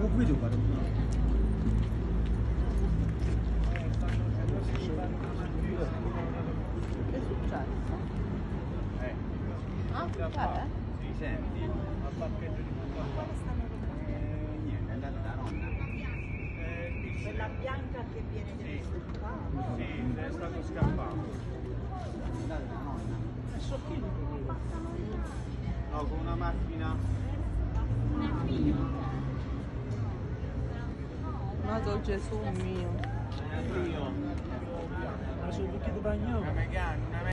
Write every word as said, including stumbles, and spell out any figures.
un video, guarda. Che è successo? Eh. Ah, eh? Sì, senti, al parcheggio di Montalbano. Eh, niente, è andata da nonna. Eh, Quella bianca che viene sì. qua. Sì, è stato scappato. È andata da nonna. È sottile. No, con una macchina. Madò Gesù mio. Eh, io. Ma sono il vecchio bagno. Una Megane, una